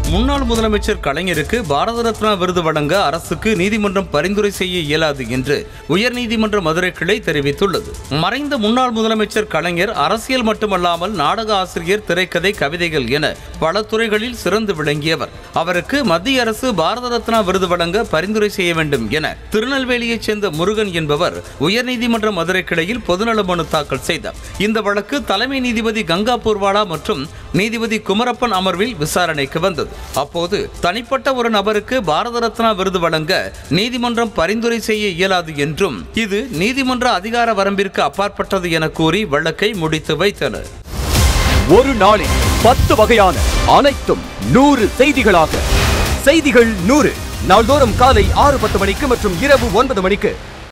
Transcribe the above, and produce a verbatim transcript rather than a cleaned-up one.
முன்னாள் முதலமைச்சர் கலைஞருக்கு பாரத ரத்னா விருது வழங்க அரசுக்கு நீதிமன்றம் பரிந்துரை செய்ய இயலாது என்று உயர்நீதிமன்ற மதுரை கிளை தெரிவித்துள்ளது. மறைந்த முன்னாள் முதலமைச்சர் கலைஞர் அரசியல் மட்டுமல்லாமல் நாடக ஆசிரியர், திரைக்கதை, கவிதைகள் என பல துறைகளில் சிறந்து விளங்கியவர். அவருக்கு மத்திய அரசு பாரத ரத்னா விருது வழங்க பரிந்துரை செய்ய வேண்டும் என திருநெல்வேலியைச் சேர்ந்த முருகன் என்பவர் உயர்நீதிமன்ற மதுரை கிளையில் பொதுநல மனு தாக்கல் செய்தார். இந்த வழக்கு தலைமை நீதிபதி கங்கா பூர்வாலா மற்றும் நீதிபதி குமரப்பன் அமர்வில் விசாரணைக்கு வந்தது. அப்போது தனிப்பட்ட ஒரு நபருக்கு பாரத ரத்னா விருது வழங்க நீதிமன்றம் பரிந்துரை செய்ய இயலாது என்றும் இது நீதிமன்ற அதிகார வரம்பிற்கு அப்பாற்பட்டது என கூறி வழக்கை முடித்து வைத்தனர். ஒரு நாளில் பத்து வகையான அனைத்தும் நூறு செய்திகளாக செய்திகள் நூறு நாள்தோறும் காலை ஆறு பத்து மணிக்கு மற்றும் இரவு ஒன்பது மணிக்கு